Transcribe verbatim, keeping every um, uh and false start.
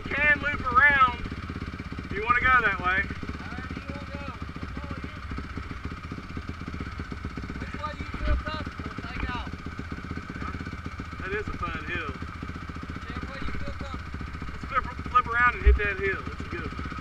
it can loop around if you want to go that way. However you want to go. I'll follow you. Which way do you feel comfortable? Take off. That is a fun hill. Whichever way you feel comfortable. Let's flip, flip around and hit that hill. It's a good one.